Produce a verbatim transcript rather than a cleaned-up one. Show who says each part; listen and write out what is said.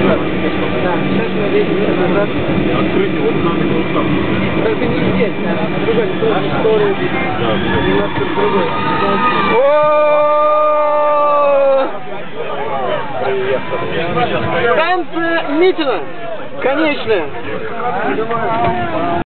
Speaker 1: сейчас мы едем назад.
Speaker 2: Открытие, вот надо было там.
Speaker 1: Только не здесь, а другой, тоже история. Немножко другой. Станция Митина. Конечная.